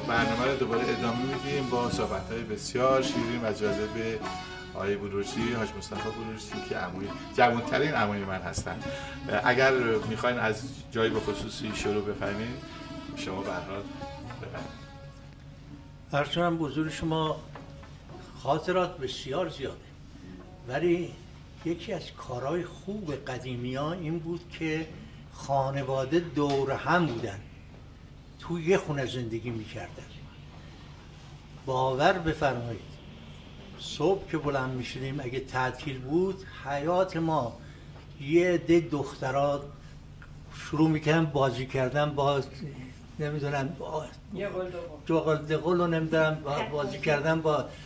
برنامه رو دوباره ادامه میدیم با صحبت‌های بسیار شیرین و جالب آقای بلورچی، حاج مصطفی بلورچی که جوان‌ترین عموی من هستن. اگر میخواین از جایی به خصوصی شروع بفرمایید، شما به هر حال بفرمایید. هرچند حضور شما خاطرات بسیار زیاده، ولی یکی از کارهای خوب قدیمی‌ها این بود که خانواده دور هم بودن، تو یه خونه زندگی میکردن. باور بفرمایید صبح که بلند میشدیم اگه تعطیل بود، حیات ما یه عده دخترات شروع میکردن بازی کردن با نمیدونم جغل و نمیدونم بازی کردن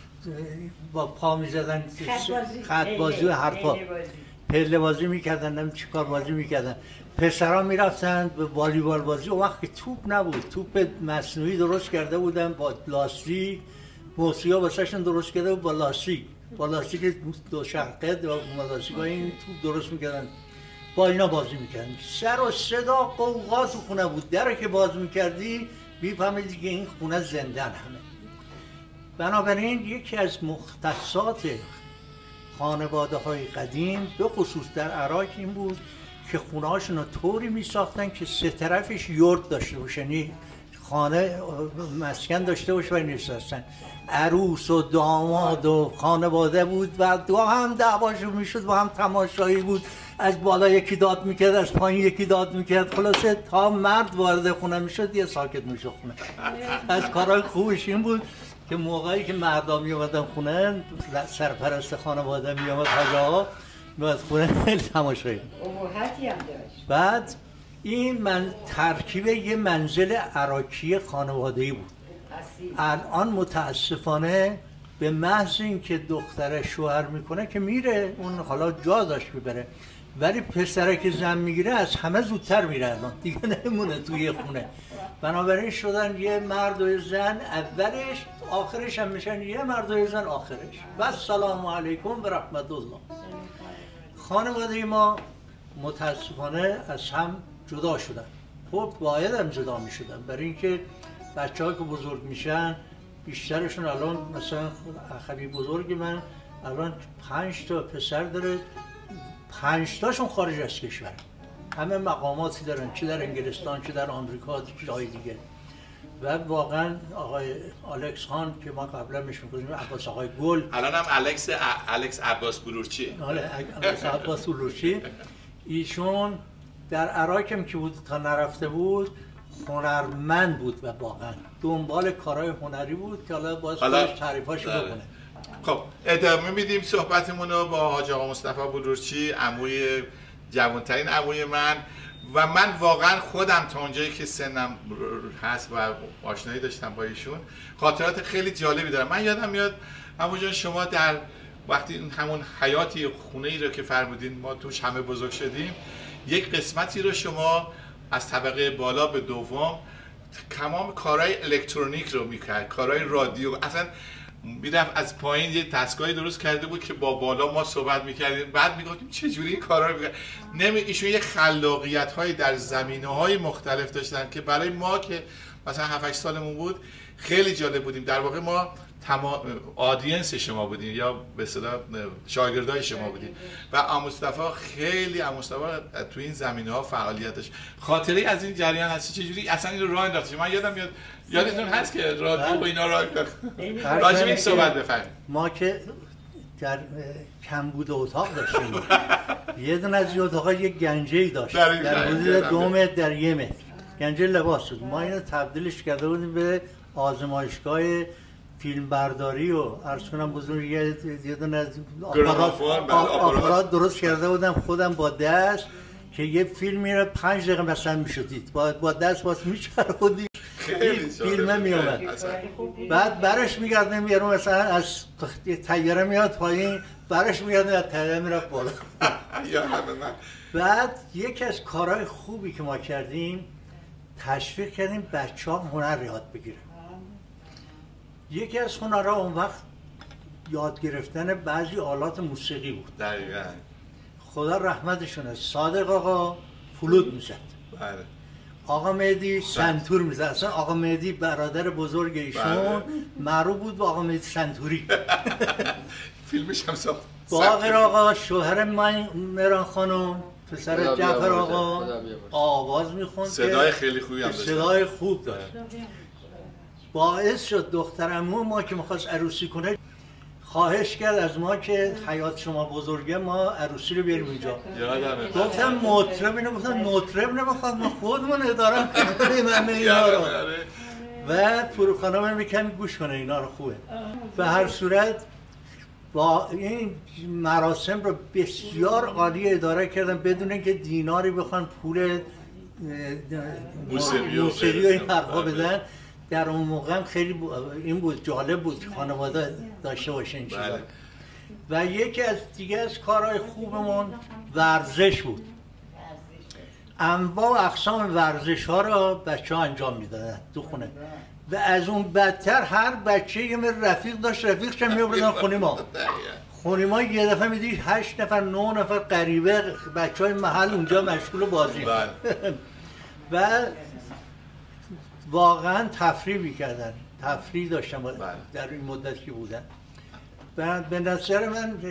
با پا میزدن، خط بازی و حرفا، پله بازی میکردن، نمیدونم چی کار بازی میکردن. پسرها میرفتن به والیبال بازی. و وقتی توپ نبود، توپ مصنوعی درست کرده بودن با لاستیک، موسیقی واسهشون درست کرده بود با لاستیک دو شقه و لاستیکای این توپ درست میکردن، با اینا بازی میکردن. سر و صدا قوقا تو خونه بود. در که باز میکردی میفهمیدی که این خونه زندن همه. بنابراین یکی از مختصات خانواده های قدیم به خصوص در عراق این بود که خونه هاشون رو طوری می ساختن که سه طرفش یورت داشته باشه، یعنی خانه مسکن داشته باشه و نشستن. عروس و داماد و خانواده بود و دو هم دعواشون میشد، با هم تماشایی بود. از بالا یکی داد میکرد، از پایین یکی داد میکرد. خلاصه تا مرد وارد خونه میشد یه ساکت میشد خونه. از کارهای خوبش این بود که موقعی که مردا می اومدن خونه، سرپرست خانواده می اومد حاج آقا می اومد خونه، خیلی تماشایی ابهتی هم داشت. بعد این ترکیب یه منزل عراقی خانواده‌ای بود. الان متاسفانه به محض اینکه دختره شوهر میکنه که میره، اون حالا جا داشت میبره، ولی پسره که زن میگیره از همه زودتر میره، الان دیگه نمونه توی خونه. بنابراین شدن یه مرد و یه زن اولش، آخرش هم میشن یه مرد و یه زن آخرش. و سلام علیکم و رحمت الله. خانواده ما متاسفانه از هم جدا شدن. خب باید هم جدا میشدن، برای اینکه بچه‌ها که بزرگ میشن بیشترشون الان، مثلا اخوی بزرگی من الان 5 تا پسر داره، 5 تاشون خارج از کشور، همه مقاماتی دارن، چه در انگلستان چه در آمریکا چه جای دیگه. و واقعا آقای الکس خان که ما قبلا میش می‌گفتیم عباس آقای گل، الان هم الکس عباس بلورچی، الکس عباس بلورچی، ایشون در عراق هم که بود تا نرفته بود هنرمند بود و واقعا دنبال کارهای هنری بود که حالا باز خودش تعریفاشو بکنه. خب ادامه میدیم صحبتمون رو با حاج آقا مصطفی بلورچی، عموی جوانترین عموی من. و من واقعا خودم تا اونجایی که سنم هست و آشنایی داشتم با ایشون خاطرات خیلی جالبی دارم. من یادم میاد عمو جان شما در وقتی همون حیاتی خونه ای رو که فرمودین ما توش همه بزرگ شدیم، یک قسمتی رو شما از طبقه بالا به دوم تمام کارهای الکترونیک رو میکرد، کارهای رادیو، اصلا میرفت از پایین یه دستگاهی درست کرده بود که با بالا ما صحبت میکردیم، بعد میگفتیم چه جوری این کارا رو میکرد. ایشون یه خلاقیت‌های در زمینه‌های مختلف داشتن که برای ما که مثلا 7-8 سالمون بود خیلی جالب بودیم. در واقع ما آدینس شما بودیم یا به اصطلاح شاگردای شما بودیم و آقا مصطفی خیلی تو این زمینه‌ها فعالیت داشت. خاطره از این جریان هست چجوری اصلا این رو راه انداخت؟ من یادم میاد، یادتون هست که رادیو و اینا راه انداخت. راجع به این صحبت بفرمایید. ما که در کمبود اتاق داشتیم، یه دونه از اتاق‌ها یک گنجه‌ای داشت در حدود 2 متر در 1 متر، گنجه لباس بود. ما اینو تبدیلش کرده بودیم به آزمایشگاه فیلم برداری و عرض کنم بزرگ یه دونه از آپارات درست کرده بودم خودم با دست که یه فیلمی رو 5 دقیقه مثلا میشدید با دست باز میچرخوندید فیلم میومد. بعد برش میگردیم یارو مثلا از طیاره میاد پایین، برش میگردیم از طیاره میرفت بالا. بعد یکی از کارهای خوبی که ما کردیم تشویق کردیم بچه‌ها هنر یاد بگیرن. یکی از هنرها اون وقت یاد گرفتن بعضی آلات موسیقی بود. دقیقاً. خدا رحمتشونه صادق آقا فلوت میزد. بله. آقا مهدی سنتور میزد. اصلا آقا مهدی برادر بزرگ ایشون معروف بود به آقا مهدی سنتوری. فیلمش هم ساخت. باقر آقا شوهر مهران خانم پسر جعفر آقا آواز میخوند، صدای خیلی خوبی هم داشت، صدای خوب داشت. باعث شد دخترمون ما که میخواست عروسی کنه خواهش کرد از ما که حیات شما بزرگه ما عروسی رو بیاریم اینجا. گفتم مطرب اینو، گفتم مطرب نمیخواد، ما خودمون اداره میکنیم همه اینا رو و فروخانه میکنیم گوش کنه اینا رو. خوبه. به هر صورت با این مراسم رو بسیار عالی اداره کردن بدون اینکه دیناری بخوان پول موسیقی و این حرفا بدن. در اون موقع هم خیلی این بود، جالب بود که خانواده داشته باشه این چیزا. و یکی از دیگه از کارهای خوبمون ورزش بود. انواع و اقسام ورزش ها را بچه ها انجام میدادن تو خونه و از اون بدتر هر بچه یه رفیق داشت، رفیقش هم میبردن خونه ما. خونه ما یه دفعه میدید 8 نفر 9 نفر غریبه بچه های محل اونجا مشغول بازی و واقعا تفریح میکردن، تفریح داشتن در این مدت که بودن. و به نظر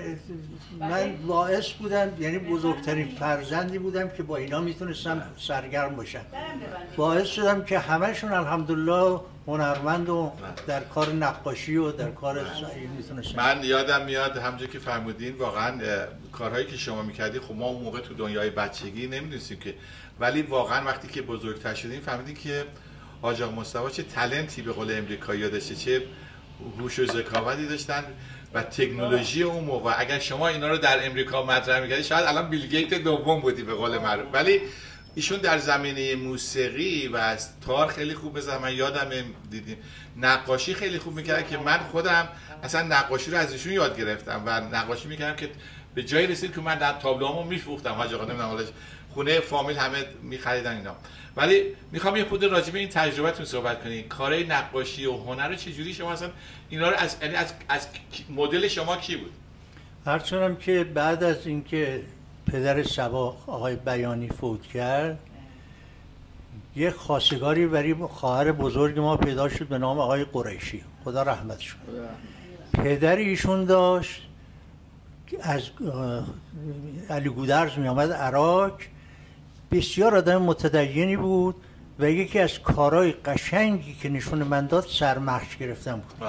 من باعث بودم، یعنی بزرگترین فرزندی بودم که با اینا میتونستم سرگرم باشم. باعث شدم که همشون الحمدلله هنرمند و در کار نقاشی و در کار میتونستم. من یادم میاد همونجور که فرمودین واقعا کارهایی که شما میکردی، خب ما اون موقع تو دنیای بچگی نمیدونستیم که، ولی واقعا وقتی که بزرگتر شدیم فهمیدیم که حاج آقا مصطفی چه تالنتی به قول امریکایی‌ها داشته، چه هوش و ذکاوتی داشتن و تکنولوژی اون موقع. اگر شما اینا رو در امریکا مطرح می‌کردید شاید الان بیل گیت دوم بودی به قول معروف. ولی ایشون در زمینه موسیقی و تار خیلی خوب بزن. من یادم دیدیم نقاشی خیلی خوب می‌کرد که من خودم اصلا نقاشی رو از ایشون یاد گرفتم و نقاشی می‌کردم که به جایی رسید که من در تابلوهامو می‌فروختم. حاج آقا نمیدونم خونه فامیل همه می‌خریدن اینا. ولی میخوام یه خود راجع به این تجربه‌تون صحبت کنین. کارهای نقاشی و هنر رو چجوری شما اصلا اینا رو از مدل شما کی بود؟ هرچنان که بعد از اینکه پدر صبا آقای بیانی فوت کرد، یه خواستگاری برای خواهر بزرگ ما پیدا شد به نام آقای قریشی، خدا رحمتش کنه. پدر ایشون داشت از علی گودرز می آمد عراق، بسیار آدم متدینی بود و یکی از کارهای قشنگی که نشون من داد سرمخش گرفتن بود.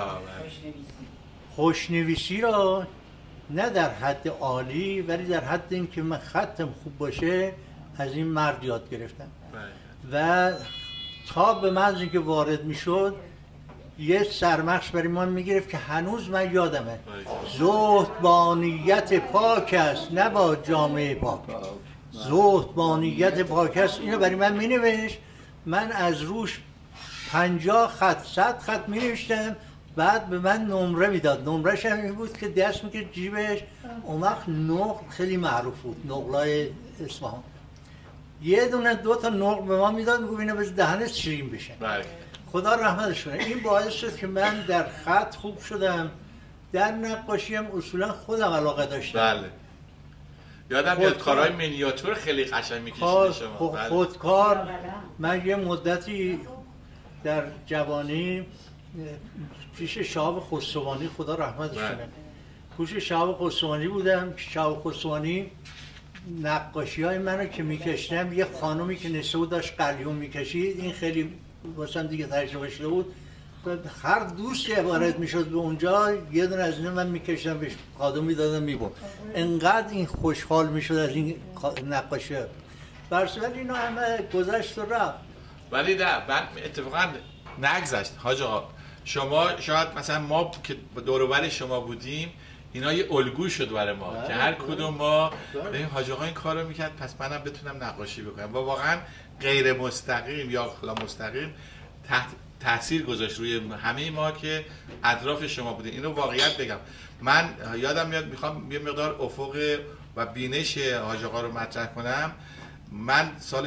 خوشنویسی را نه در حد عالی ولی در حد اینکه من خطم خوب باشه از این مرد یاد گرفتم و تا به محض اینکه وارد میشد یه سرمخش برای من میگرفت که هنوز من یادمه: زهد با نیت پاک است نه با جامعه پاک. زهد با نیت پاک است، اینو برای من مینوشت. من از روش 50 خط 100 خط مینوشتم، بعد به من نمره میداد. نمرهش هم این بود که دست میکرد جیبش. اون وقت نقل خیلی معروف بود، نقلای اصفهان. یه دونه 2 تا نقل به ما میداد، میگفت اینو بز دهنت شیرین بشه. خدا رحمتش کنه. این باعث شد که من در خط خوب شدم. در نقاشی هم اصولا خودم علاقه داشتم. بله. یادم میاد کارهای مینیاتور خیلی قشنگ می‌کشید شما. خودکار. من یه مدتی در جوانی پیش شهاب خسروانی، خدا رحمتش کنه، پیش شهاب خسروانی بودم. شهاب خسروانی نقاشی‌های منو که می‌کشیدم، یه خانومی که نسو داشت قلیون می‌کشید، این خیلی واسم دیگه تجربه شده بود. هر دوستی وارد میشد به اونجا یه دونه از اینا من میکشیدم بهش، کادو میدادم میبرد. انقدر این خوشحال میشد از این نقاشی. ولی اینا همه گذشت و رفت. ولی نه، من اتفاقا نگذشت. حاج آقا شما شاید مثلا ما که دور و بر شما بودیم اینا یه الگو شد برای ما که هر کدوم ما این حاج آقا این کارو میکرد پس منم بتونم نقاشی بکنم. و واقعا غیر مستقیم یا مستقیم تاثیر گذاشت روی همه ما که اطراف شما بودیم. اینو واقعیت بگم. من یادم میاد میخوام یه مقدار افق و بینش حاج آقا رو مطرح کنم. من سال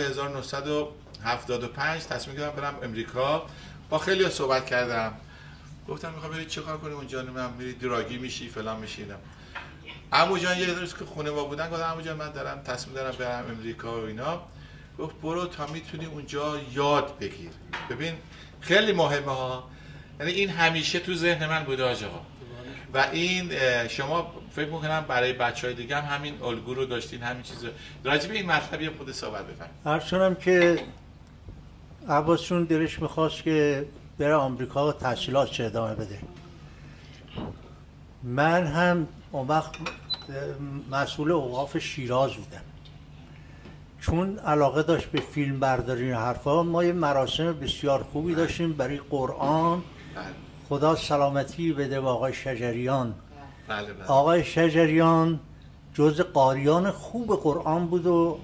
1975 تصمیم گرفتم برم امریکا. با خیلی صحبت کردم، گفتم میخوام برید چه کار کنیم اونجا، من میرید دراگی میشی فلان میشیدم. عمو جان یه روز که خونه ما بودن گفتم عمو جان من تصمیم دارم برم امریکا و اینا. گفت برو تا میتونی اونجا یاد بگیر. ببین خیلی مهمه ها، یعنی این همیشه تو ذهن من بوده حاج آقا. و این شما فکر میکنم برای بچهای دیگه هم همین الگو رو داشتین، همین چیزو. راجع به این مطلب یه خود صحبت بفرمایید. هرچنم که عباسشون دلش میخواست که بره آمریکا و تحصیلاتش ادامه بده. من هم اون وقت مسئول اوقاف شیراز بودم، چون علاقه داشت به فیلم برداری و حرفا. ما یه مراسم بسیار خوبی داشتیم برای قرآن. خدا سلامتی بده به آقای شجریان. آقای شجریان جز قاریان خوب قرآن بود و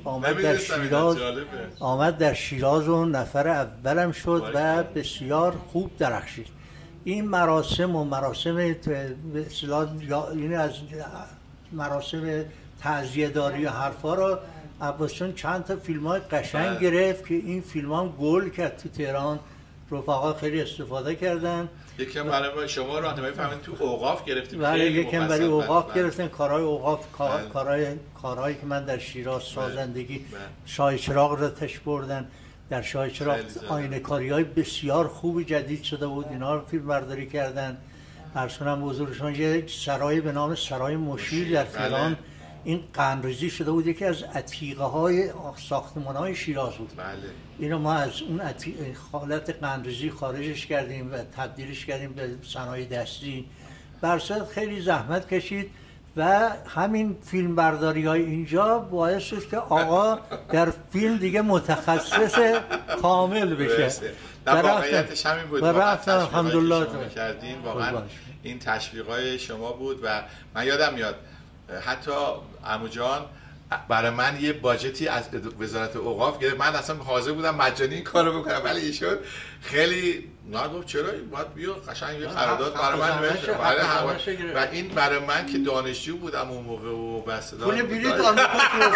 آمد در شیراز و نفر اولم شد و بسیار خوب درخشید. این مراسم و مراسم یعنی از مراسم تعزیه‌داری و حرفا رو عباسیان چند تا فیلم های قشنگ گرفت که این فیلم ها گل کرد تو تهران. رفقا خیلی استفاده کردن. یکم برای شما راهنمایی فهمید تو اوقاف گرفتیم. بله یکم برای اوقاف گرفتن. کارهای اوقاف کارهایی که من در شیراز سازندگی شاه چراغ را تش بردن. در شاه چراغ آینه کاری های بسیار خوبی جدید شده بود، اینا رو فیلم برداری کردن. عرض حضورشون یک سرای به نام سرای مشیر در تهران این قندریزی شده بود، یکی از عتیقه های ساختمان های شیراز بود. اینو ما از اون حالت قندریزی خارجش کردیم و تبدیلش کردیم به صنایع دستی. برصد خیلی زحمت کشید و همین فیلم برداری های اینجا باعث شد که آقا در فیلم دیگه متخصص کامل بشه. در واقعیتش همین بود. الحمدلله کردین واقعا این تشویقای شما بود. و من یادم میاد حتی عمو جان برای من یه باجتی از وزارت اوقاف گرفت. من اصلا حاضر بودم مجانی این کارو بکنم، ولی ایشون خیلی گفت چرا باید بیا قشنگ یه قرارداد برای من نوشت. و این برای من که دانشجو بودم اون موقع و بس پول بلیط آمریکا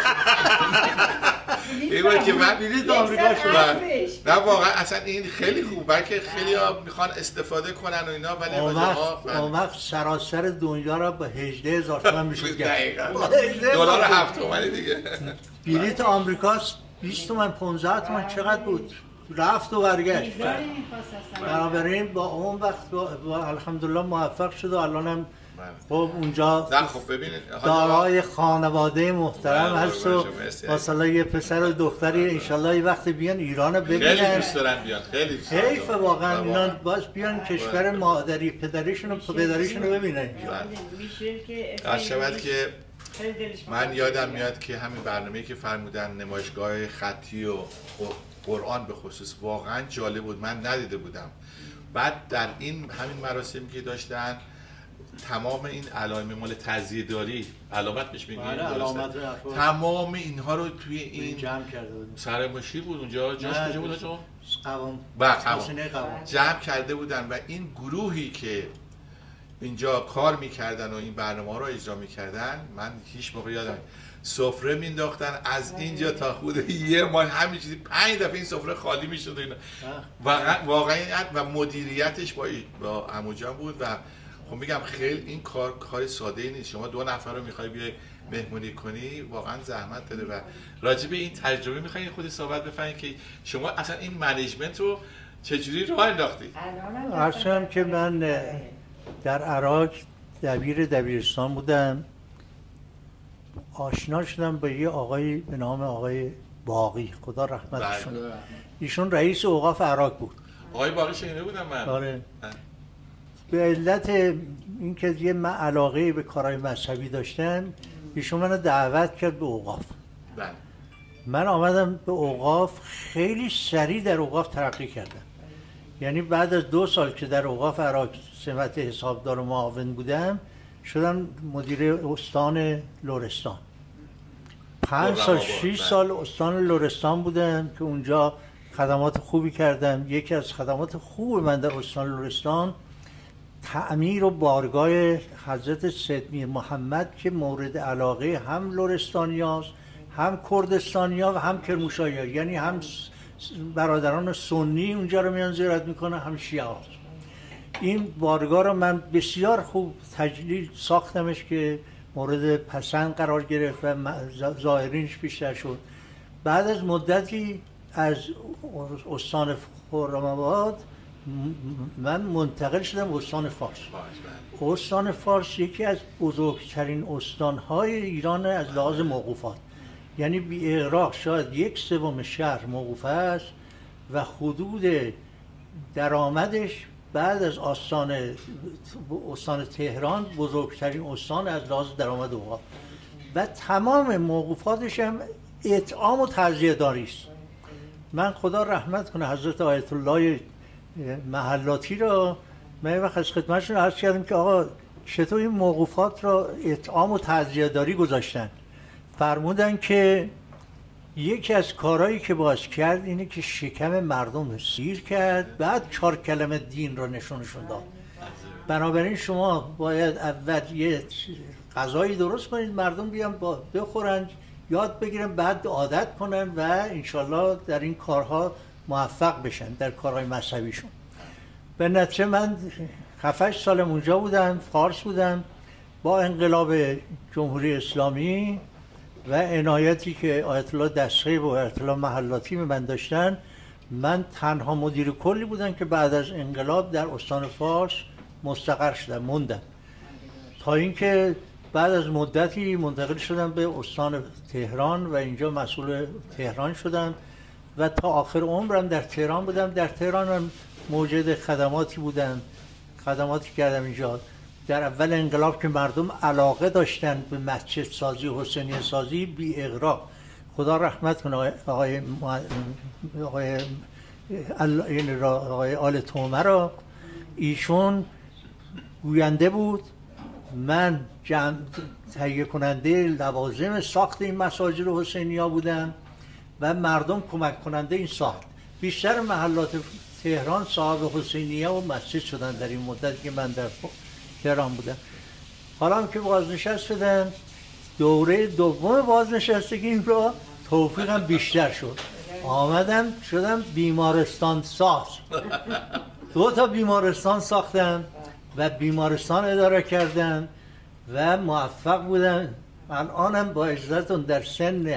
این که من بلیط آمریکا شد. نه واقعا اصلا این خیلی خوب، بلکه خیلی‌ها میخوان استفاده کنن و اینا، ولی اون وقت سراسر دنیا را به 18000 تومان میشد گرفت. دلار 7 تومانی دیگه. بلیط آمریکا 20 تومن 15 تومن چقدر بود؟ رفت و برگشت. بنابراین با اون وقت الحمدلله موفق شد و الانم خب اونجا خب ببینید دارای خانواده محترم هست و مثلا یه پسر و دختری انشالله یه وقت بیان ایران ببینن. خیلی دوست دارن بیان. خیلی حیف واقعا اینا باز بیان کشور مادری پدریشون رو ببینن. شاید که من یادم میاد که همین برنامه‌ای که فرمودن نمایشگاه خطی و قرآن به خصوص واقعا جالب بود، من ندیده بودم. بعد در این همین مراسمی که داشتن تمام این علائم مال تعزیه‌داری علامت بهش میگیم، تمام اینها رو توی این جمع کرده بود. سر مشیر بود اونجا، جاش کجا بود آقا؟ قوام. جمع کرده بودن و این گروهی که اینجا کار میکردن و این برنامه رو اجرا میکردن، من هیچ موقع یادم سفره مینداختن از اینجا تا خود یه ماه همین چیزی 5 دفعه این سفره خالی میشد اینا. واقعا و مدیریتش با عمو جان بود. و خب میگم خیلی این کار ساده ای نیست. شما 2 نفر رو میخوای بیای مهمونی کنی، واقعا زحمت داره. و راجع به این تجربه میخوای خود صحبت بفرمایید که شما اصلا این منیجمنت رو چجوری راه انداختی؟ عرضم که من در عراق دبیرستان بودم، آشنا شدم با یه آقای به نام آقای باقی، خدا رحمتشون. ایشون رئیس اوقاف عراق بود. آقای باقی شنیده بودم من. آره. به علت اینکه یه من علاقه به کارهای مذهبی داشتم، ایشون منو دعوت کرد به اوقاف. بله. من آمدم به اوقاف، خیلی سریع در اوقاف ترقی کردم. یعنی بعد از 2 سال که در اوقاف عراق سمت حسابدار و معاون بودم، شدم مدیر استان لرستان. 5 سال 6 سال استان لرستان بودم که اونجا خدمات خوبی کردم. یکی از خدمات خوب من در استان لرستان تعمیر و بارگاه حضرت سید میر محمد که مورد علاقه هم لرستانیاست، هم کردستانیا و هم کرمانشاهیا، یعنی هم برادران سنی اونجا رو میان زیارت میکنه، هم شیعه. این بارگاه رو من بسیار خوب تجلیل ساختمش که مورد پسند قرار گرفت و زائرینش بیشتر شد. بعد از مدتی از استان خرم‌آباد من منتقل شدم استان فارس. استان فارس یکی از بزرگترین استانهای ایران از لحاظ موقوفات، یعنی بی اغراق شاید 1/3 شهر موقوف است و حدود درآمدش بعد از استان تهران بزرگترین استان از لحاظ درآمد اوقات و تمام موقوفاتش هم اطعام و تعزیه داری است. من خدا رحمت کنه حضرت آیت الله محلاتی را من وقت از خدمتشون عرض کردم که آقا چطور این موقوفات را اطعام و تعزیه داری گذاشتن؟ فرمودن که یکی از کارهایی که باز کرد اینه که شکم مردم رو سیر کرد، بعد 4 کلمه دین را نشونشون داد. بنابراین شما باید اول یه غذایی درست کنید، مردم بیان بخورن، یاد بگیرن، بعد عادت کنن و انشالله در این کارها موفق بشن، در کارهای مذهبیشون. به نتیجه من 7-8 سال اونجا بودم، فارس بودم. با انقلاب جمهوری اسلامی و عنایتی که آیت الله دستخیب و آیت الله محلاتی به من داشتن، من تنها مدیر کلی بودم که بعد از انقلاب در استان فارس مستقر شدم، موندم تا اینکه بعد از مدتی منتقل شدم به استان تهران و اینجا مسئول تهران شدم و تا آخر عمرم در تهران بودم. در تهران هم موجد خدماتی بودم، خدماتی کردم اینجا. در اول انقلاب که مردم علاقه داشتن به مسجد سازی و حسینیه سازی، بی اغراق خدا رحمت کنه آقای آل تومه را، ایشون گوینده بود، من تهیه کننده لوازم ساخت این مساجد حسینیه بودم و مردم کمک کننده این ساخت. بیشتر محلات تهران صاحب حسینیه و مسجد شدن در این مدت که من در تهران بودم. حالا هم که بازنشست شدن، دوره دوم بازنشستگیم را توفیقم بیشتر شد، آمدم شدم بیمارستان ساز. 2 تا بیمارستان ساختم و بیمارستان اداره کردم و موفق بودم. الانم با اجازهتون در سن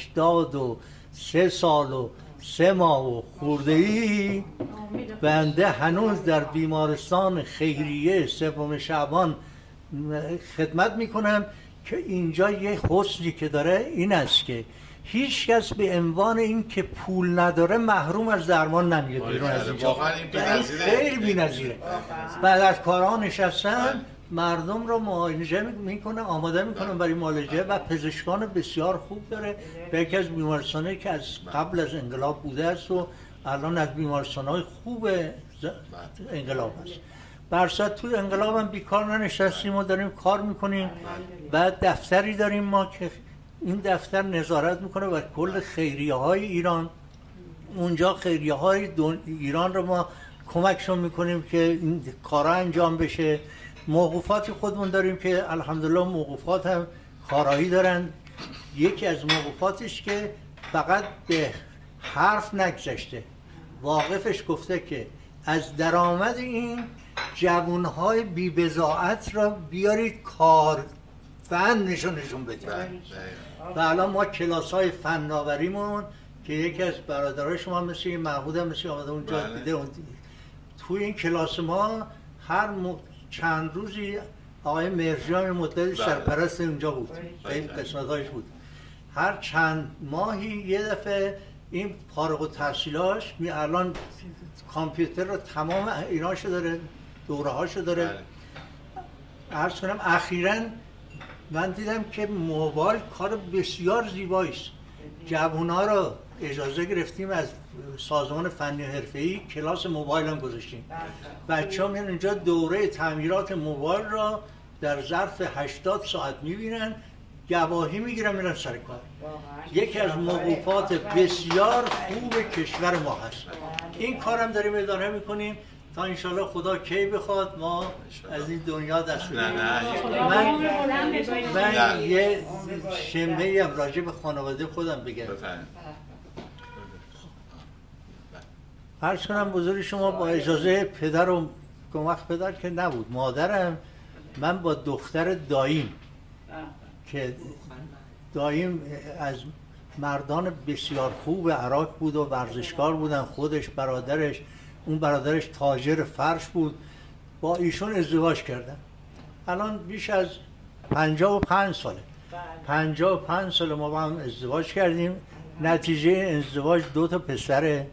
83 سال و 3 ماه و خورده‌ای بنده هنوز در بیمارستان خیریه 3 شعبان خدمت میکنم که اینجا یه حسنی که داره این است که هیچ کس به عنوان این که پول نداره محروم از درمان نمیاد بیرون از اینجا. خیلی بی‌نظیره. بعد از کارها نشستن، مردم رو معاینه میکنه، آماده میکنه برای معالجه و پزشکان بسیار خوب داره. به یکی از بیمارستانایی که از قبل از انقلاب بوده است و الان از بیمارستانهای خوب انقلاب است. برصد توی انقلاب هم بیکار ننشستیم و داریم کار میکنیم. بعد دفتری داریم ما که این دفتر نظارت میکنه بر کل خیریه های ایران. اونجا خیریه های ایران رو ما کمکشون میکنیم که این کارا انجام بشه. موقوفات خودمون داریم که الحمدلله موقوفات هم کارایی دارن. یکی از موقوفاتش که فقط به حرف نگذشته، واقفش گفته که از درآمد این جوانهای بی بضاعت را بیارید کار فن نشون بدید. و الان ما کلاس های فناوریمون که یکی از برادرای شما مثل محمود هم مثل آمده اونجا دیده، توی این کلاس ما هر چند روزی آقای مرجان مدتی سرپرست اونجا بود، این قسمتاش بود. هر چند ماهی یه دفعه این فارغ التحصیلاش الان کامپیوتر رو تمام ایناشو داره، دوره هاشو داره. عرض کنم اخیراً من دیدم که موبایل کار بسیار زیبایی است. جوونا رو اجازه گرفتیم از سازمان فنی حرفه‌ای کلاس موبایل هم گذاشتیم. بچه‌ها میان اینجا دوره تعمیرات موبایل را در ظرف 80 ساعت میبینن، گواهی میگیرن، میرن سر کار. یکی از موقوفات بسیار خوب کشور ما هست. این کارم داریم اداره میکنیم تا انشالله خدا کی بخواد ما از این دنیا دست بدیم. من یه شمه‌ای هم راجع به خانواده خودم بگم. عرض کنم بزرگ شما با اجازه پدر و وقت پدر که نبود، مادرم، من با دختر داییم که داییم از مردان بسیار خوب عراق بود و ورزشکار بودن، خودش، برادرش، اون برادرش تاجر فرش بود. با ایشون ازدواج کردم. الان بیش از 55 ساله. 55 سال ما با هم ازدواج کردیم. نتیجه ازدواج 2 تا پسر،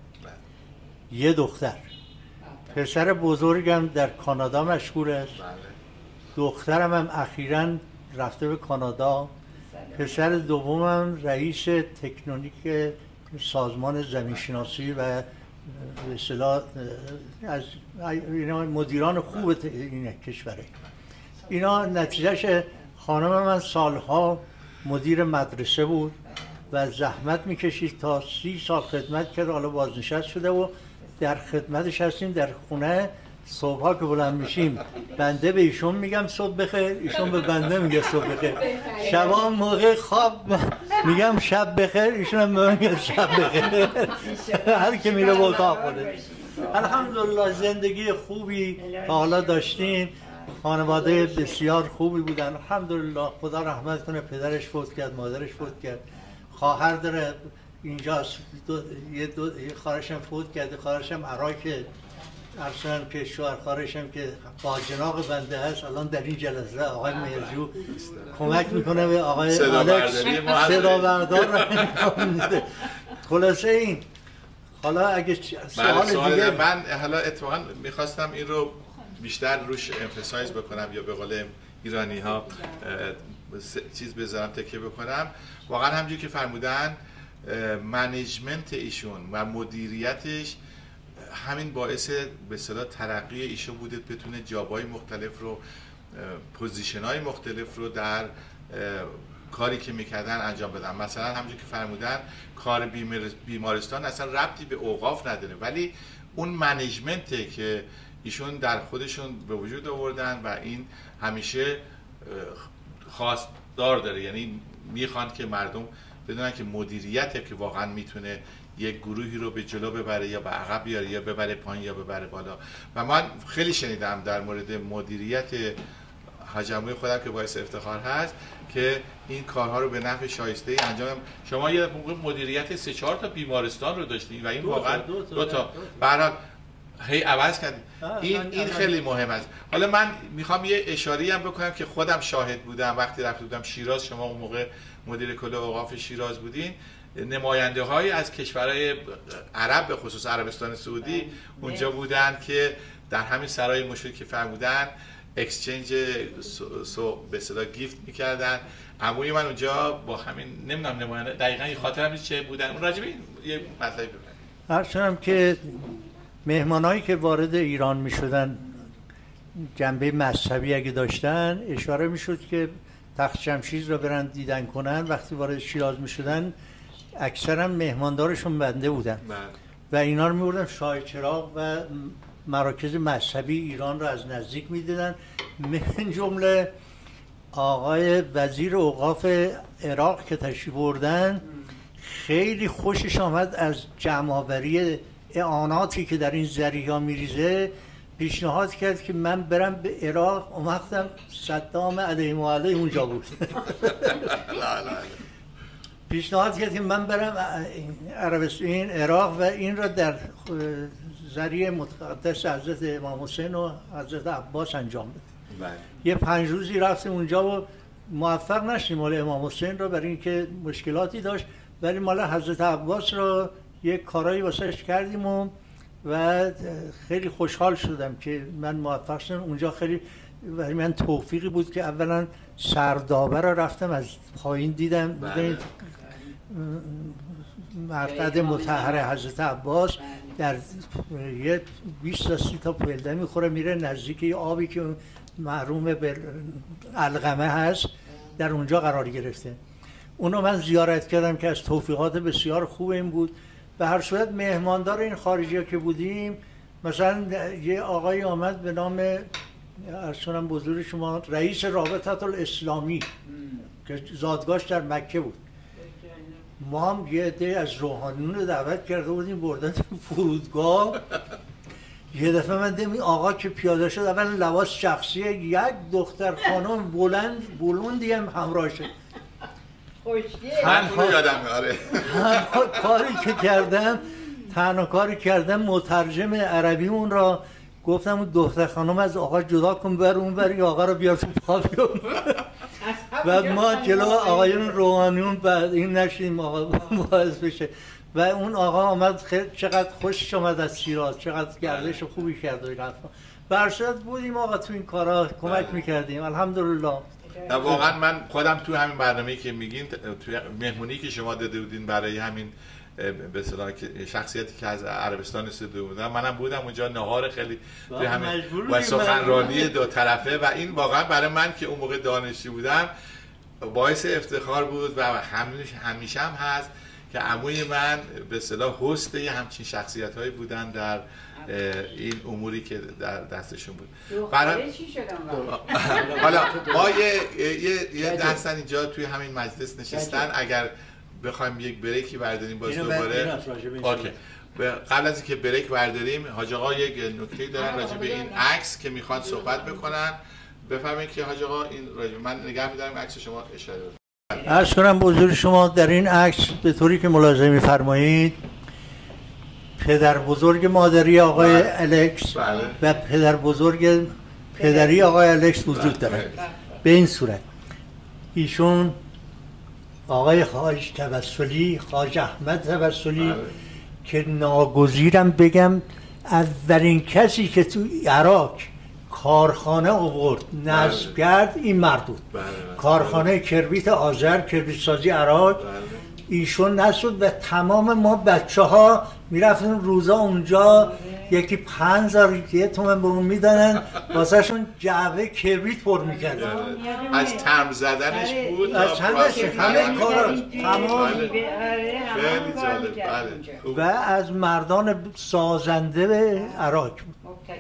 1 دختر. پسر بزرگم در کانادا مشغول است. دخترم هم اخیراً رفته به کانادا. پسر دومم رئیس تکنیک سازمان زمینشناسی و به اصطلاح از مدیران خوب این کشوره. اینا نتیجهش خانم من سالها مدیر مدرسه بود و زحمت میکشید تا 30 سال خدمت کرد، حالا بازنشست شده و در خدمتش هستیم. در خونه صبحها که بلند میشیم بنده به ایشون میگم صبح بخیر، ایشون به بنده میگه صبح بخیر. شبا موقع خواب میگم شب بخیر، ایشون هم به من میگه شب بخیر. هر که میره به اتاق خودش. الحمدلله زندگی خوبی تا حالا داشتیم. خانواده بسیار خوبی بودن الحمدلله. خدا رحمت کنه، پدرش فوت کرد، مادرش فوت کرد. خواهر داره اینجاست، یه خواهرشم فوت کرده، خواهرشم عراقه. ارسلم که شوهر خواهرشم که باجناق بنده هست الان در این جلسه، آقای مهرجو کمک میکنه به آقای الکس صدا بردار. خلاصه این حالا اگه سوال دیگه من حالا اتفاقا میخواستم این رو بیشتر روش امفسایز بکنم یا به قول ایرانی ها چیز بذارم، تکیه بکنم. واقعا همونجوری که فرمودن منیجمنت ایشون و مدیریتش همین باعث به اصطلاح ترقی ایشون بوده، بتونه جابای مختلف رو، پوزیشن‌های مختلف رو در کاری که میکردن انجام بدن. مثلا همونجوری که فرمودن کار بیمارستان اصلا ربطی به اوقاف نداره، ولی اون منیجمنته که ایشون در خودشون به وجود آوردن و این همیشه خواستار داره. یعنی میخوان که مردم بدونن که مدیریته که واقعا میتونه یک گروهی رو به جلو ببره یا به عقب بیاره یا ببره پایین یا ببره بالا. و من خیلی شنیدم در مورد مدیریت حاج عموی خودم که باعث افتخار هست که این کارها رو به نفع شایسته انجام. شما یه موقع مدیریت 3-4 تا بیمارستان رو داشتین و این واقعا 2 تا برای هی عوض کردیم. این خیلی مهم است. حالا من میخوام یه اشاره‌ای هم بکنم که خودم شاهد بودم وقتی رفته بودم شیراز. شما اون موقع مدیر کل اوقاف شیراز بودین. نماینده های از کشورهای عرب به خصوص عربستان سعودی اونجا بودن که در همین سرای مشهور که فرمودن اکسچنج به اصطلاح گیفت میکردن. عموی من اونجا با همین نمیدونم نماینده دقیقاً خاطرم نیست چه بودن. اون راجع به یه مطلبی بگم. عرضم که مهمانایی که وارد ایران میشدن جنبه مذهبی اگه داشتن اشاره میشد که تخت جمشید را برن دیدن کنن. وقتی وارد شیراز میشدن اکثرا مهماندارشون بنده بودن و اینا رو میبردن شاه چراغ و مراکز مذهبی ایران رو از نزدیک میدیدن. من جمله آقای وزیر اوقاف عراق که تشریف بردن خیلی خوشش آمد از جمع‌آوری اعاناتی که در این ذریعه میریزه. پیشنهاد کرد که من برم به عراق. اون وقتم صدام علیه و علیه اونجا بود. پیشنهاد کرد که من برم عربستان عراق و این را در ذریعه متقدس حضرت امام حسین و حضرت عباس انجام بده. یه 5 روزی رفتیم اونجا و موفق نشدیم مال امام حسین را، برای اینکه مشکلاتی داشت، ولی مال حضرت عباس را یک کارایی واسش کردیم و خیلی خوشحال شدم که من موفق شدم اونجا. خیلی برای من توفیقی بود که اولا سردابه را رفتم از پایین دیدم. مرقد مطهر حضرت عباس در یه 20 تا 30 تا پلده میخوره میره نزدیک یه آبی که محروم به علقمه هست، در اونجا قرار گرفته. اونو من زیارت کردم که از توفیقات بسیار خوب این بود. به هر صورت مهماندار این خارجی ها که بودیم، مثلا یه آقای آمد به نام ارسلم بزرگ شما رئیس رابطه الاسلامی که زادگاهش در مکه بود. ما هم یه عده از روحانیون رو دعوت کرده بودیم بردن فرودگاه. یه دفعه من دیدم این آقا که پیاده شد اول لباس شخصی یک دختر خانم بلندی هم همراه شد. من اونو یادم میاره. تنها کاری کردم مترجم عربی اون را گفتم اون دختر خانم از آقا جدا کن بر اون بری آقا رو بیار تو پاویون. و ما جلو آقایون روحانیون بعد این نشیم آقا باعث بشه و اون آقا آمد خیلی چقدر خوشش آمد از شیراز، چقدر گردش خوبی کرد و رفت. برشاد بودیم آقا تو این کارا کمک میکردیم الحمدلله. واقعا من خودم تو همین برنامه‌ای که میگین تو مهمونی که شما داده بودین برای همین به اصطلاح شخصیتی که از عربستان رسیده بودن، منم بودم اونجا، نهار خیلی توی همین و سخنرانی دو طرفه و این واقعا برای من که اون موقع دانشجو بودم باعث افتخار بود و همیشه هم هست که عموی من به اصطلاح هست همچین شخصیت‌هایی بودن در این اموری که در دستشون بود. برای چی شدم؟ حالا ما یه دستن اینجا توی همین مجلس نشستن، اگر بخوایم یک بریکی برداریم باز دوباره. اوکی. قبل از اینکه بریک برداریم حاج آقا یک نکته دارن راجع به این عکس که میخوان صحبت بکنن. بفرمایید که حاج آقا این راجع من نگاه می‌دارم عکس شما اشاره داره. عرض کنم به حضور شما در این عکس به طوری که ملاحظه می‌فرمایید پدر بزرگ مادری آقای الکس و پدر بزرگ پدری آقای الکس وجود داره. به این صورت ایشون آقای حاج توسلی، حاج احمد توسلی که ناگزیرم بگم اولین کسی که تو عراق کارخانه آورد نصب کرد این مرد بود. کارخانه کربیت آذر، کربیت سازی عراق ایشون نشد و تمام ما بچه ها میرفتن روزا اونجا یکی 5000 تومن به اون میدادن واسه شون جعبه کبریت پر میکردن. از ترم زدنش بود از همه کارا تمام. خیلی جالب. و از مردان سازنده به عراق بود.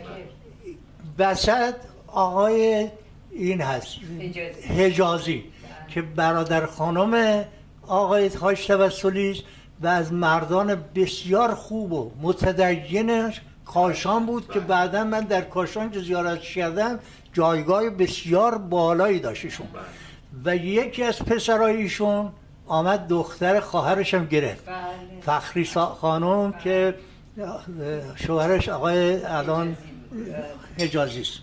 وسط آقای این هست حجازی که برادر خانم آقای حاج توسلی و از مردان بسیار خوب و متدین کاشان بود که بعدا من در کاشان که زیارت کردم جایگاه بسیار بالایی داشتشون و یکی از پسرای ایشون آمد دختر خواهرش هم گرفت، فخری خانم که شوهرش آقای الان حجازی است.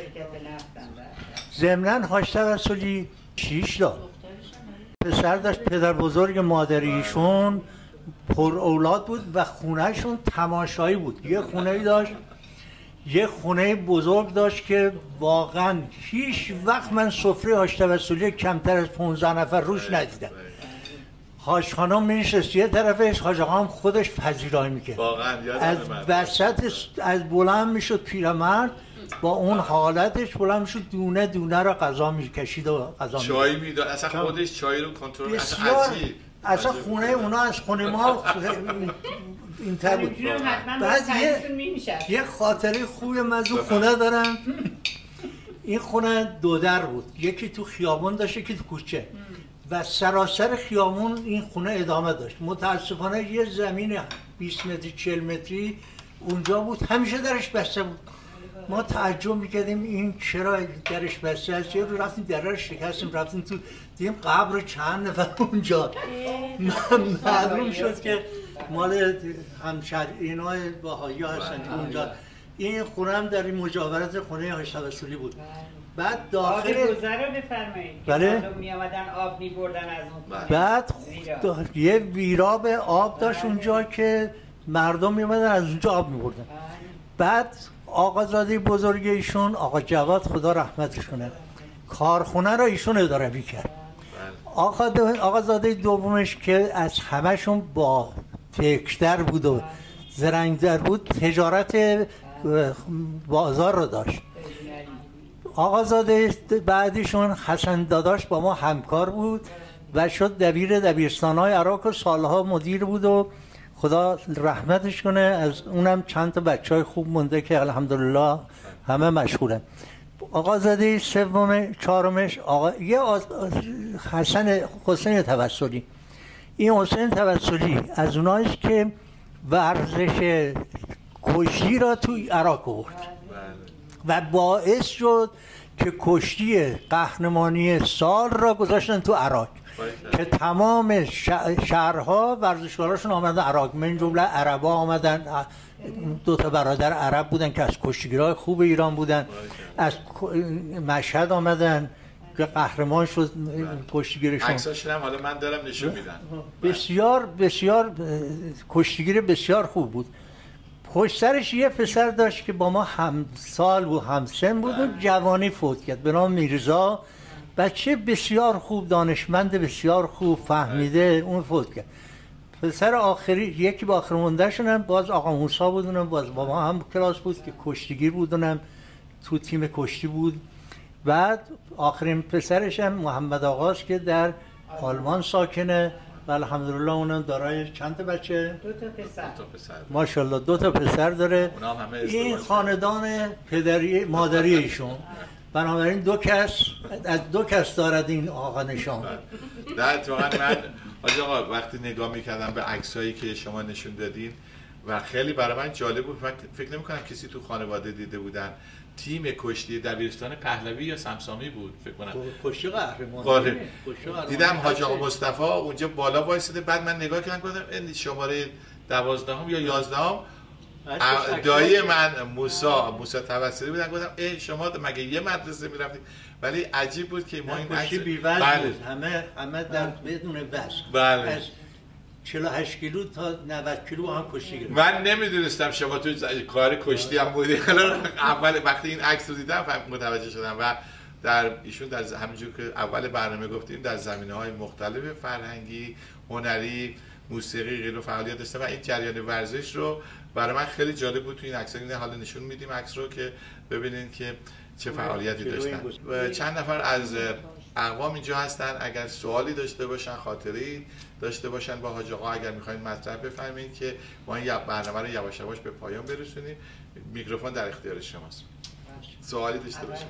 ضمناً حاج توسلی 6 تا پسر داشت. پدر بزرگ مادریشون پر اولاد بود و خونهشون تماشایی بود. یه خونه داشت، یه خونه بزرگ داشت که واقعا هیچ وقت من سفره حاج توسلی کمتر از 15 نفر روش ندیدم. حاج خانم می‌نشست یه طرفش، حاج آقا هم خودش پذیرایی میکرد. از وسط از بلند میشد پیرمرد با اون حالتش بلند میشد دونه دونه رو غذا میکشید و غذا چای میداد. اصلا خودش چای رو کنترل اصلا خونه اونا از خونه ما اینطور بود. بعد یه خاطره خوب من از خونه دارم. این خونه دو در بود، یکی تو خیابون داشت یکی تو کوچه و سراسر خیابون این خونه ادامه داشت. متاسفانه یه زمین 20 متری 40 متری اونجا بود، همیشه درش بسته بود. ما تعجب میکردیم این چرا درش بسته است. یه رو رفتیم درش شکستیم رفتیم تو، دیدیم قبر چند نفر اونجا. معلوم شد که مال همشهریای بهایی هستن اونجا. این خونه هم در این مجاورت خونه حاج توسلی بود. بعد داخل روزه رو بفرمایید. بله. می آمدن آب می بردن از اون. بعد یه ویراب آب داشت اونجا که مردم می اومدن از اونجا آب می بردن. بعد آقازاده بزرگ ایشون آقا جواد خدا رحمتش کنه کارخونه را ایشون اداره میکرد. آقازاده دومش که از همشون با فکرتر بود و زرنگتر بود، تجارت بازار رو داشت. آقازاده بعدیشون حسن داداش با ما همکار بود و شد دبیرستان‌های عراق و سالها مدیر بود و خدا رحمتش کنه. از اونم چند تا بچهای خوب مونده که الحمدلله همه مشغولن. آقازاده سوم چهارمش یه حسین توسلی. این حسین توسلی از اوناییست که ورزش کشتی را توی عراق آورد و باعث شد که کشتی قهرمانی سال را گذاشتن تو عراق. که تمام شهرها ورزشکاراشون آمدن عراق، من جمله عربا آمدن. 2 برادر عرب بودن که از کشتیگیرهای خوب ایران بودن، از مشهد آمدن که قهرمان شد کشتیگیرشون. عکساشون هم حالا من دارم نشون میدن. بسیار کشتیگیر بسیار خوب بود. پشت سرش یه پسر داشت که با ما همسال بود، همسن بود و جوانی فوت کرد به نام میرزا. بچه بسیار خوب، دانشمند بسیار خوب، فهمیده، اون فوت کرد. پسر آخری یکی با آخر مونده شدن باز آقا موسی بودونم، باز با ما هم کلاس بود که کشتیگیر بودونم، تو تیم کشتی بود. بعد آخرین پسرش هم محمد آقاست که در آلمان ساکنه و الحمدلله اونم دارای چند تا بچه؟ 2 پسر. ماشاءالله 2 پسر داره. این خاندان پدری مادری ایشون. بنابراین 2 کس دارد این آقا نشان. در اتفاقا من حاجی آقا وقتی نگاه میکردم به عکسایی که شما نشون دادین و خیلی برای من جالب بود، فکر نمی‌کنم کسی تو خانواده دیده بودن. تیم کشتی دبیرستان پهلوی یا سمسامی بود فکر کنم، کشتی قهرمان. دیدم حاج آقا مصطفی اونجا بالا وایساده. بعد من نگاه کردم گفتم این شماره 12 یا 11 دایی من موسی توسلی بودن. گفتم ای شما مگه یه مدرسه میرفتید؟ ولی عجیب بود که ما این عکس بود، همه در بدون وزن. بله. 48 کیلو تا 90 کیلو هم کشتی گرفت. من نمیدونستم شما تو کار کشتی هم بودی. اول وقتی این عکس رو دیدم متوجه شدم و در ایشون در همینجور که اول برنامه گفتیم در زمینه‌های مختلف فرهنگی، هنری، موسیقی غیر فعالیت داشته و این جریان ورزش رو برای من خیلی جالب بود. تو این عکس حالا نشون میدیم عکس رو که ببینید که چه فعالیتی داشتن. و چند نفر از اقوام اینجا هستن، اگر سوالی داشته باشن، خاطری داشته باشن با حاج آقا، اگر میخواین مطرح بفرمایید که ما این برنامه رو یواش یواش به پایان برسونیم. میکروفون در اختیار شماست. سوالی داشته باشین.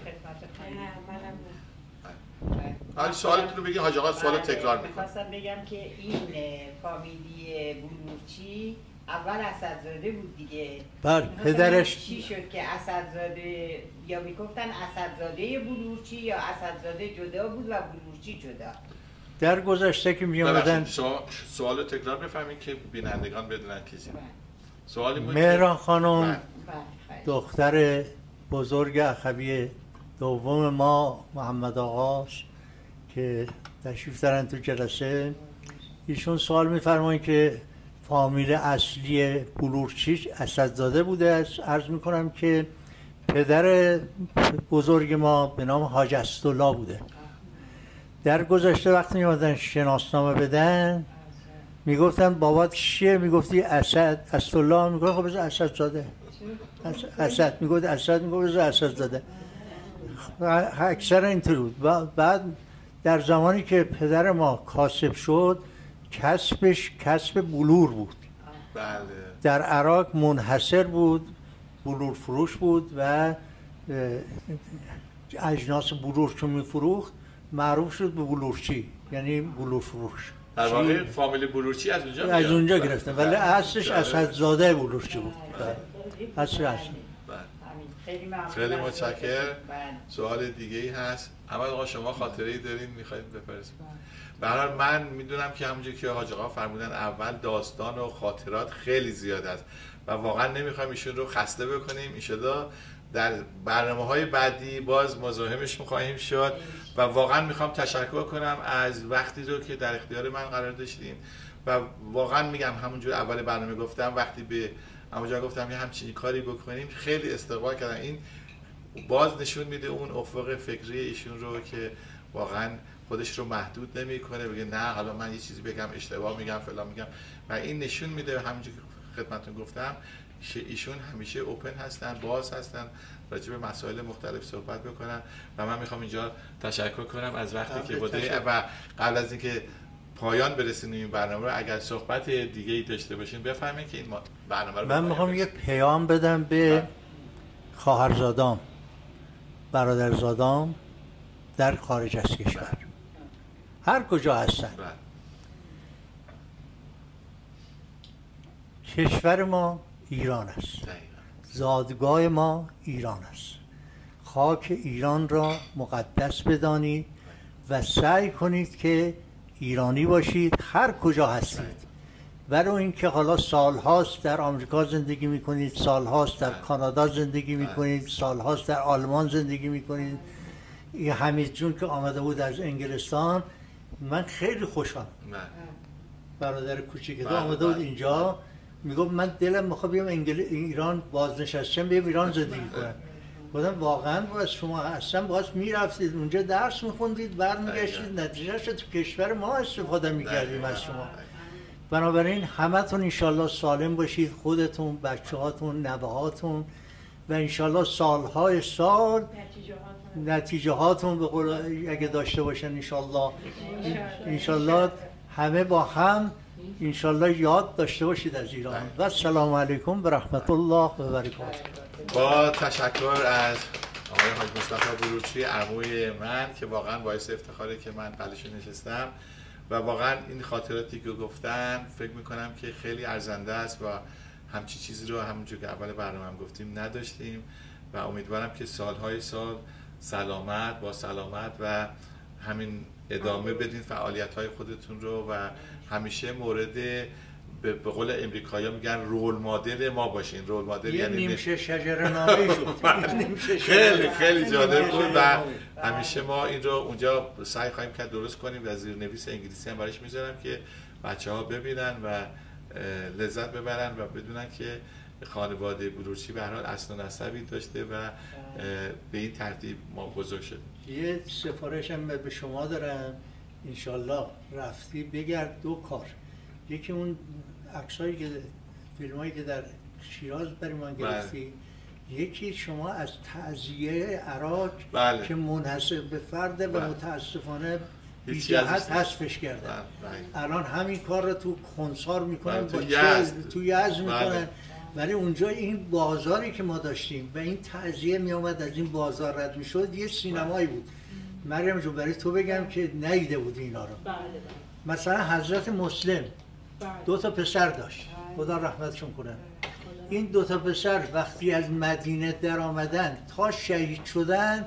حالا سوالتون رو بگین حاج آقا، سوالو تکرار میکنم. می‌خواستم بگم که این فامیلی بلورچی اول اسدزاده بود دیگه. بله پدرش چی شد که اسدزاده، یا میگفتن اسدزاده بلورچی یا اسدزاده جدا بود و بلورچی جدا؟ در گذشته که می اومدن سوالو تکرار بفهمین که بینندگان بدونن کسی. سوالی بود مهران خانم دختر بزرگ اخوی دوم ما محمد آقاست که تشریف دارن تو جلسه. ایشون سوال می‌فرمایند که فامیل اصلی بلورچی اسدزاده بوده است. عرض می‌کنم که پدر بزرگ ما به نام حاج اسدالله بوده. در گذشته وقتی می‌اومدن شناسنامه بدن میگفتن بابات چیه؟ میگفتی اسد. اسدالله میگفت خب بذار اسدزاده. اسد میگفت اسد، میگفت بذار اسدزاده. اکثر اینطور بود. و بعد در زمانی که پدر ما کاسب شد کسبش کسب بلور بود. بله. در عراق منحصر بود، بلور فروش بود و اجناس بلور چون میفروخت معروف شد به بلورچی، یعنی بلور فروش. در واقع فامیل بلورچی از اونجا گرفتن ولی اصلش اسدزاده بلورچی بود. اصل خیلی متشکرم. سوال دیگه ای هست؟ اما آقا شما خاطره ای دارین میخواید بپرسید؟ به هر حال من میدونم که همونجوری که حاج آقا فرمودن اول داستان و خاطرات خیلی زیاد است و واقعا نمیخوایم ایشون رو خسته بکنیم. ان شاءالله در برنامه‌های بعدی باز مزاحمش خواهیم شد و واقعا میخوام تشکر کنم از وقتی رو که در اختیار من قرار داشتین و واقعا میگم همونجور اول برنامه گفتم وقتی به همونجا گفتم یه همچین کاری بکنیم خیلی استقبال کردن. این باز نشون میده اون افق فکری ایشون رو که واقعا خودش رو محدود نمیکنه بگه نه حالا من یه چیزی بگم اشتباه میگم فلان میگم و این نشون میده همونجوری که خدمتتون گفتم ایشون همیشه اوپن هستن، باز هستن، راجع به مسائل مختلف صحبت بکنن و من میخوام اینجا تشکر کنم از وقتی که بوده و قبل از اینکه پایان برسونیم این برنامه رو اگر صحبت دیگه ای داشته باشین بفهمین که این برنامه رو من میخوام یه پیام بدم به خواهرزادام برادرزادام در خارج از کشور هر کجا هستن. کشور ما ایران است، زادگاه ما ایران است. خاک ایران را مقدس بدانید و سعی کنید که ایرانی باشید هر کجا هستید، ولو اینکه حالا سالهاست در آمریکا زندگی میکنید، سالهاست در کانادا زندگی میکنید، سالهاست در آلمان زندگی میکنید. این حمید جون که آمده بود از انگلستان، من خیلی خوشم، برادر کوچیک آمده بود اینجا، میگفت من دلم میخواد بیام ایران بازنشستم، بیام ایران زندگی کنم. گفتم واقعا باز شما اصلا باز میرفتید اونجا درس میخوندید برمیگشتید، نتیجهش تو کشور ما استفاده میکردیم از شما. بنابراین همتون انشالله سالم باشید، خودتون، بچه هاتون، نوه هاتون، و انشالله سالهای سال نتیجه هاتون به قول اگه داشته باشن انشالله همه با هم انشالله یاد داشته باشید از ایران. و السلام علیکم و رحمت الله و برکاته. با تشکر از آقای حاج مصطفی بروچی، عموی من، که واقعا باعث افتخاره که من بلش نشستم و واقعا این خاطراتی که گفتن فکر میکنم که خیلی ارزنده است و همچی چیزی رو همونجور که اول برنامه هم گفتیم نداشتیم و امیدوارم که سالهای سال سلامت با سلامت و همین ادامه بدین فعالیت‌های خودتون رو و همیشه مورد به قول امریکایی‌ها میگن رول مدل ما باشین. رول مدل یعنی نیمشه شجره نامه شد. خیلی جالب بود و همیشه ما این رو اونجا سعی خواهیم کرد درست کنیم و زیرنویس انگلیسی هم براش میذارم که بچه‌ها ببینن و لذت ببرن و بدونن که خانواده بروچی به هر حال اصل و نسبی داشته و به این ترتیب ما بزرگ شدیم. یه سفارشم به شما دارم، انشالله رفتی بگرد دو کار. یکی اون عکسایی که فیلمایی که در شیراز برای من گرفتی، یکی شما از تعزیه عراق که منحصر به فرده و متاسفانه بی‌جهت حذفش کردن. الان همین کار رو تو خنثار میکنن، تو یزد میکنن، ولی اونجا این بازاری که ما داشتیم و این تعزیه میامد از این بازار رد میشد، یه سینمایی بود. مریم جون برای تو بگم که ندیده بود اینا رو. مثلا حضرت مسلم 2 تا پسر داشت، خدا رحمتشون کنه. این 2 تا پسر وقتی از مدینه در آمدن تا شهید شدن،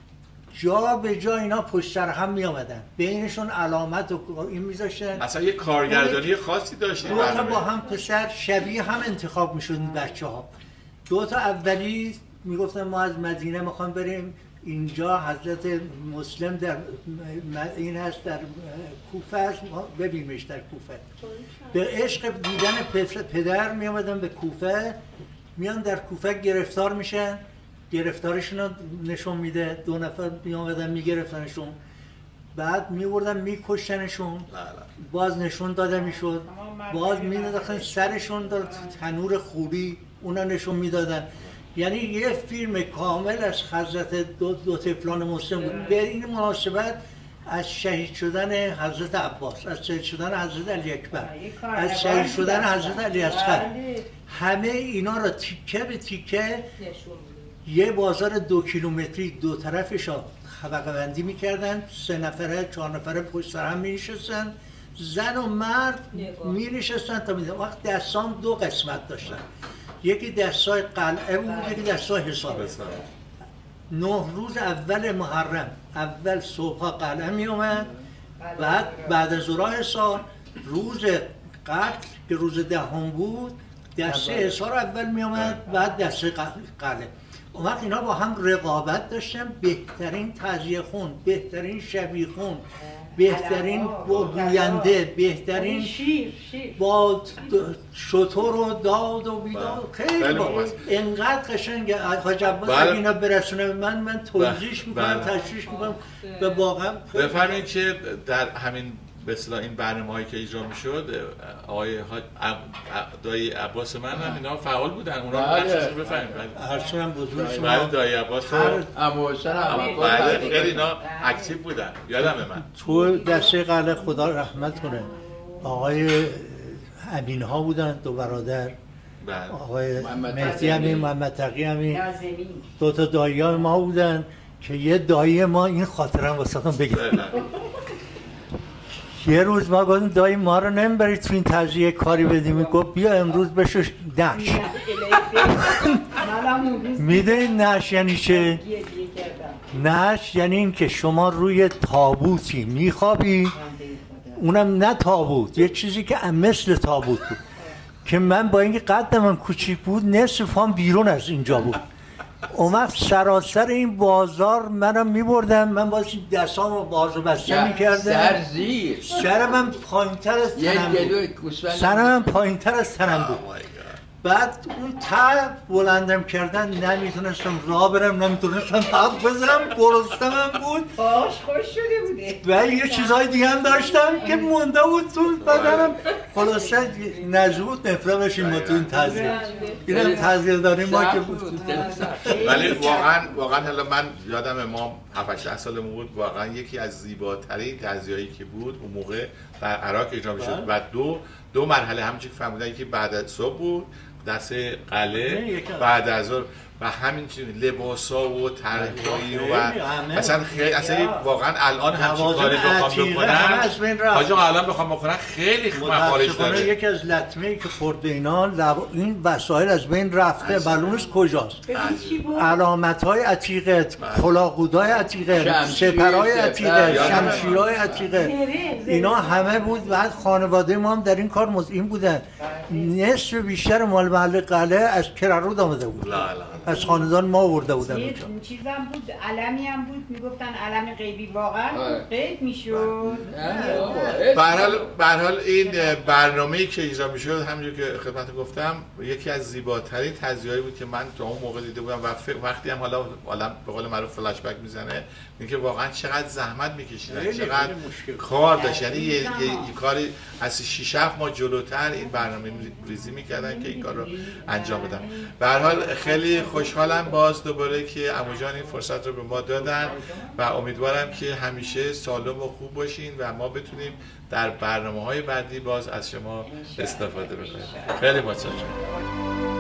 جا به جا اینا پشت سر هم می آمدن، بینشون علامت و این میذاشتن. اصلا یه کارگردانی خاصی داشتیم. 2 تا با هم پسر شبیه هم انتخاب میشدن بچه ها. 2 تا اولی میگفتن ما از مدینه میخوام بریم اینجا، حضرت مسلم در این هست در کوفه هست، ببینیمش در کوفه. به عشق دیدن پدر می آمدن به کوفه، میان در کوفه گرفتار میشن، گرفتارشون رو نشون میده، 2 نفر می آمدن میگرفتنشون، بعد میوردن میکشتنشون، باز نشون داده میشد، باز مینداختن سرشون در تنور خوری، اونا نشون میدادن. یعنی یه فیلم کامل از حضرت دو طفلان مسلم بود. به این مناسبت از شهید شدن حضرت عباس، از شهید شدن حضرت علی اکبر، از شهید شدن حضرت علی اصغر، همه اینا را تیکه به تیکه یه بازار 2 کیلومتری دو طرفش را طبقه بندی میکردن، 3 نفره 4 نفره پشت سر هم مینشستن، زن و مرد مینشستن تا میدن. وقت دستان 2 قسمت داشتن، یکی دستای قلعه بود، یکی دستای حساب. 9 روز اول محرم، اول صبح قلعه می اومد، بعد از ظهر حساب، روز قتل که روز 10 بود دسته حساب اول می اومد، بعد دسته قلعه. اون وقت اینا با هم رقابت داشتن، بهترین تعزیه خون، بهترین شبیه خون، بهترین گوینده، بهترین با شطور و داد و بیداد. خیلی با اینقدر قشنگه. حاج عباس اینا برسونه من توضیح میکنم، تشریح میکنم به واقعا. بفرمایید که در همین به اصطلاح این برنامه‌هایی که اجرا میشد، آقای دایی عباس من هم اینا فعال بودن، اونا نقششون بفرمایید. هرچون هم بزرگ شما. بله دایی عباس بله خیلی اینا اکتیو بودن، یادمه من. تو دسته قلعه خدا رحمت کنه آقای امین ها بودن، 2 برادر. آقای مهدی امین، محمد تقی امین، 2 تا دایی ها ما بودن که یه دایی ما این خاطرم واسهتون بگم. یه روز ما گفتیم دایی ما رو نمیبرید تو این تعزیه کاری بدیم، گفت بیا امروز بشوش نعش. میدونید نعش یعنی چه؟ نعش یعنی این که شما روی تابوتی میخوابی، اونم نه تابوت، یه چیزی که مثل تابوت بود که من با اینکه قد من کوچیک بود نصف پام بیرون از اینجا بود. اومد سراسر این بازار منم میبردم، من باز دستام رو باز و بسته میکردم. سرزیر سر من پایینتر از تنم بود، سر من پایینتر از تنم بود. بعد اون تب بلندم کردن نمیتونستم راه برم، نمیتونستم حرف بزنم، گرسنه‌ام بود. باش خوش شده بوده. ولی یه چیزای دیگه هم داشتم که مونده بود تو بدنم. خلاصه نزود نفره بشیم ما تو این تزییر. اینم تزییر داریم ما که بود. ولی واقعا حالا من یادم ما 7-8 سالمون بود، واقعا یکی از زیباترین تزییرایی که بود اون موقع در عراق اجرا میشد و دو مرحله همچین فهمیدن که بعد از صبح بود دست قله، بعد از ظهر و همین لباسا و طرح‌هایی و اصلا خیلی اصلا واقعا الان همچین کاری بخوام بکنم حاجی الان بخوام بکنم خیلی مخارج داره. یکی از لطمه‌ای که خورد اینا این وسایل از بین رفته، معلومش کجاست. علامت‌های عتیقه، کلاهخودهای عتیقه، سپرهای عتیقه، شمشیرهای عتیقه، اینا همه بود. بعد خانواده ما هم در این کار مزین بودن. نصف بیشتر مال محل قلعه از کرارود آمده بود، از خاندان ما آورده بودن اونجا. چیزم بود، علمی هم بود، میگفتن علم غیبی، واقعا غیب میشد. به هر حال این برنامه‌ای که اجرا میشد همونجوری که خدمت گفتم یکی از زیباترین تزییرایی بود که من تا اون موقع دیده بودم و وقتی هم حالا به قول معروف فلش بک میزنه اینکه واقعا چقدر زحمت میکشیدن، چقدر کار داشت. یعنی یه کاری از 6-7 ماه جلوتر این برنامه ریزی میکردن که این کار رو انجام بدن. به هر حال خیلی خوشحالم باز دوباره که عمو جان این فرصت رو به ما دادن و امیدوارم که همیشه سالم و خوب باشین و ما بتونیم در برنامه‌های بعدی باز از شما استفاده بکنیم. خیلی متشکرم.